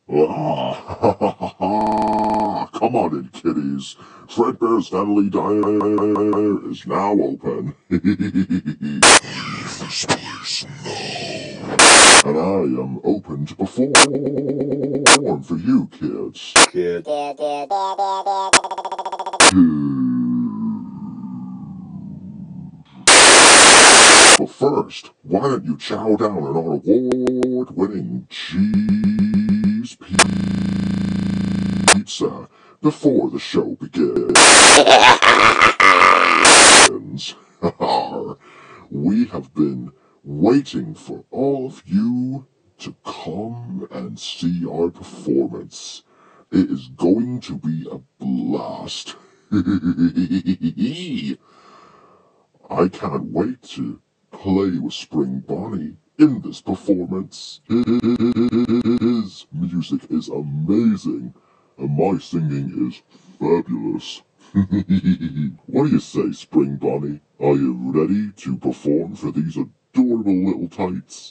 Come on in, kiddies. Fredbear's Family Diner is now open. Leave this place now. And I am open to perform for you, kids. But first, why don't you chow down on our award-winning cheese pizza before the show begins? We have been waiting for all of you to come and see our performance. It is going to be a blast. I can't wait to play with Spring Bonnie in this performance. His music is amazing, and my singing is fabulous. What do you say, Spring Bonnie? Are you ready to perform for these adorable little tights?